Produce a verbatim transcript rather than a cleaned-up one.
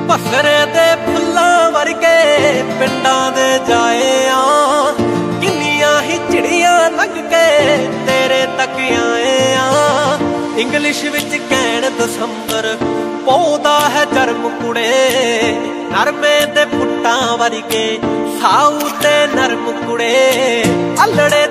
बसरे दे फुल्लां वर्गे पिंडां दे जाए आ, किन्नियां ही चिड़ियां लंघ के तेरे तक आए आ। इंग्लिश विच कहण दसंबर पौधा है जरम कुड़े, नरमे दे पुट्टां वर्गे साऊ ते नरम कुड़े। अल्लड़े